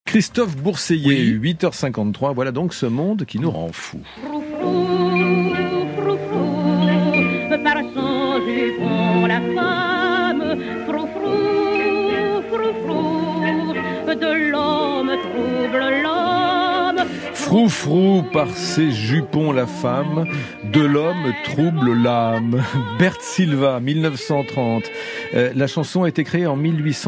Christophe Bourseiller, Oui. 8h53, voilà donc ce monde qui nous rend fous. Par son jupon la femme, de l'homme trouble l'homme. Froufrou par ses jupons la femme, de l'homme trouble l'âme. Bert Silva, 1930. La chanson a été créée en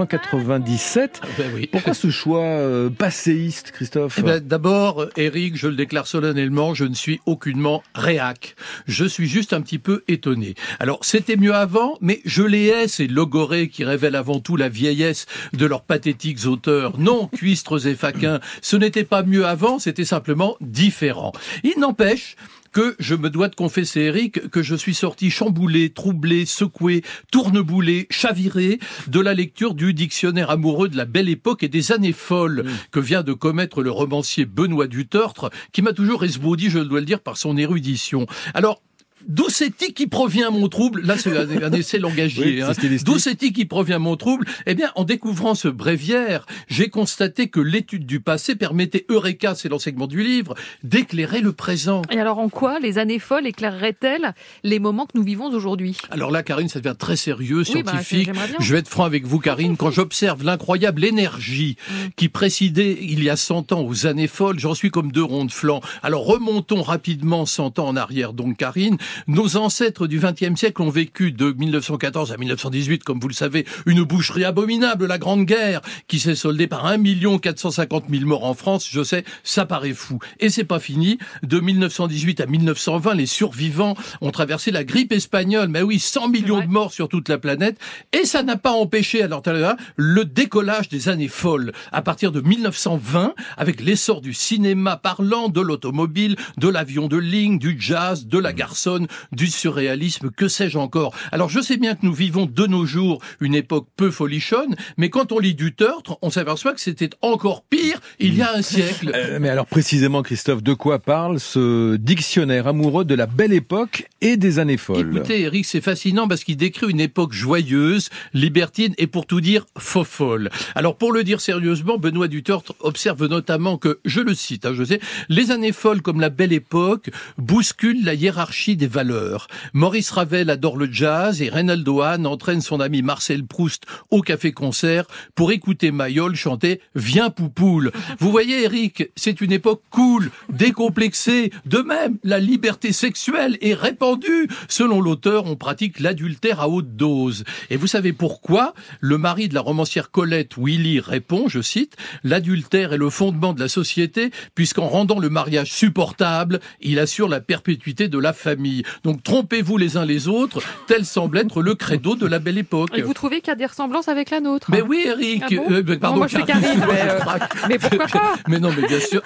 1897. Oui. Pourquoi ce choix passéiste, Christophe ? D'abord, Eric, je le déclare solennellement, je ne suis aucunement réac. Je suis juste un petit peu étonné. Alors, c'était mieux avant, mais je les hais, ces logorées qui révèlent avant tout la vieillesse de leurs pathétiques auteurs. Non, cuistres et faquins, ce n'était pas mieux avant, c'était simplement différent. Il n'empêche que je me dois de confesser, Eric, que je suis sorti chamboulé, troublé, secoué, tourneboulé, chaviré de la lecture du dictionnaire amoureux de la Belle Époque et des années folles que vient de commettre le romancier Benoît Dutertre, qui m'a toujours esbaudi, je dois le dire, par son érudition. Alors, d'où c'est-il qui provient mon trouble ? Là, c'est un essai langagier. Oui, D'où c'est-il qui provient mon trouble ? Eh bien, en découvrant ce bréviaire, j'ai constaté que l'étude du passé permettait, eureka, c'est l'enseignement du livre, d'éclairer le présent. Et alors en quoi les années folles éclaireraient-elles les moments que nous vivons aujourd'hui ? Alors là, Karine, ça devient très sérieux, scientifique. j'aimerais bien. Je vais être franc avec vous, Karine. Quand j'observe l'incroyable énergie qui présidait il y a 100 ans aux années folles, j'en suis comme deux ronds de flanc. Alors remontons rapidement 100 ans en arrière, donc, Karine. Nos ancêtres du XXe siècle ont vécu de 1914 à 1918, comme vous le savez, une boucherie abominable, la Grande Guerre, qui s'est soldée par 1 450 000 morts en France. Je sais, ça paraît fou. Et c'est pas fini. De 1918 à 1920, les survivants ont traversé la grippe espagnole. Mais oui, 100 millions de morts sur toute la planète. Et ça n'a pas empêché, alors là, le décollage des années folles. À partir de 1920, avec l'essor du cinéma parlant, de l'automobile, de l'avion de ligne, du jazz, de la garçonne, du surréalisme, que sais-je encore. Alors je sais bien que nous vivons de nos jours une époque peu folichonne, mais quand on lit Dutertre, on s'aperçoit que c'était encore pire il y a un siècle. Mais alors précisément, Christophe, de quoi parle ce dictionnaire amoureux de la Belle Époque et des années folles ? Écoutez, Eric, c'est fascinant parce qu'il décrit une époque joyeuse, libertine et pour tout dire, faux-folle. Alors pour le dire sérieusement, Benoît Dutertre observe notamment que, je le cite, je sais, les années folles comme la Belle Époque bousculent la hiérarchie des valeurs. Maurice Ravel adore le jazz et Reynaldo Hahn entraîne son ami Marcel Proust au café-concert pour écouter Mayol chanter « Viens Poupoule ». Vous voyez, Eric, c'est une époque cool, décomplexée. De même, la liberté sexuelle est répandue. Selon l'auteur, on pratique l'adultère à haute dose. Et vous savez pourquoi ? Le mari de la romancière Colette Willy répond, je cite, « L'adultère est le fondement de la société puisqu'en rendant le mariage supportable, il assure la perpétuité de la famille. Donc trompez-vous les uns les autres, tel semble être le credo de la Belle Époque. » Et vous trouvez qu'il y a des ressemblances avec la nôtre ? Mais oui, Eric. Ah bon Pardon, moi, c'est Karine. Mais pourquoi pas ? Mais non, mais bien sûr.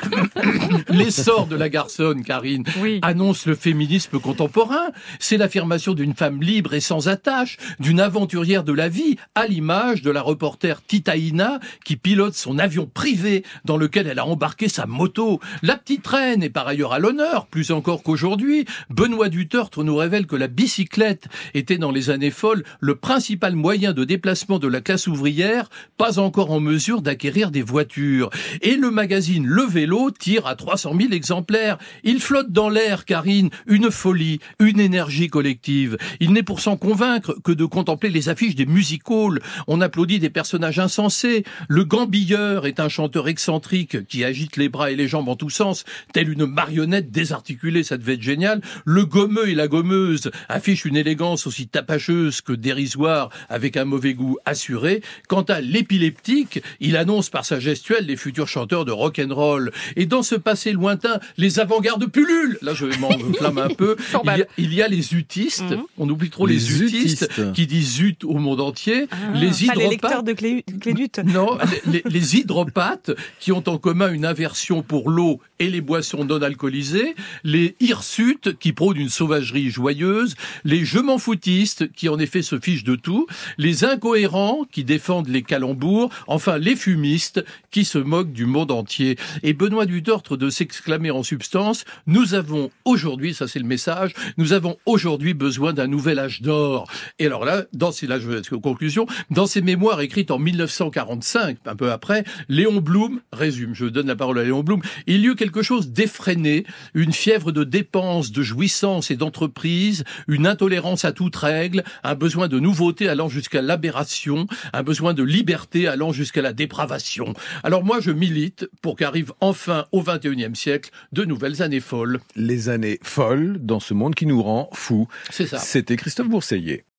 L'essor de la garçonne, Karine, annonce le féminisme contemporain. C'est l'affirmation d'une femme libre et sans attache, d'une aventurière de la vie, à l'image de la reporter Titaïna qui pilote son avion privé dans lequel elle a embarqué sa moto. La petite reine est par ailleurs à l'honneur, plus encore qu'aujourd'hui. Benoît Dutertre nous révèle que la bicyclette était dans les années folles le principal moyen de déplacement de la classe ouvrière, pas encore en mesure d'acquérir des voitures. Et le magazine Le Vélo tire à 300 000 exemplaires. Il flotte dans l'air, Karine, une folie, une énergie collective. Il n'est pour s'en convaincre que de contempler les affiches des music-halls. On applaudit des personnages insensés. Le gambilleur est un chanteur excentrique qui agite les bras et les jambes en tous sens, tel une marionnette désarticulée, ça devait être génial. Le gommeux et la gommeuse affichent une élégance aussi tapacheuse que dérisoire, avec un mauvais goût assuré. Quant à l'épileptique, il annonce par sa gestuelle les futurs chanteurs de rock'n'roll. Et dans ce passé lointain, les avant-gardes pullulent. Là, je m'en flamme un peu. Il y a les utistes. On oublie trop les utistes qui disent zut au monde entier. Les lecteurs de Clédute. Non, les hydropathes qui ont en commun une aversion pour l'eau et les boissons non alcoolisées. Les hirsutes qui prônent une sauvagerie joyeuse, les je m'en foutistes qui en effet se fichent de tout, les incohérents qui défendent les calembours, enfin les fumistes qui se moquent du monde entier. Et Benoît Duterte de s'exclamer en substance, nous avons aujourd'hui, ça c'est le message, nous avons aujourd'hui besoin d'un nouvel âge d'or. Et alors là, dans ces mémoires écrites en 1945, un peu après, Léon Blum résume, je donne la parole à Léon Blum, il y eut quelque chose d'effréné, une fièvre de dépenses, de jouissance et d'entreprise, une intolérance à toute règle, un besoin de nouveauté allant jusqu'à l'aberration, un besoin de liberté allant jusqu'à la dépravation. Alors moi, je milite pour qu'arrivent enfin au XXIe siècle de nouvelles années folles. Les années folles dans ce monde qui nous rend fous. C'est ça. C'était Christophe Bourseiller.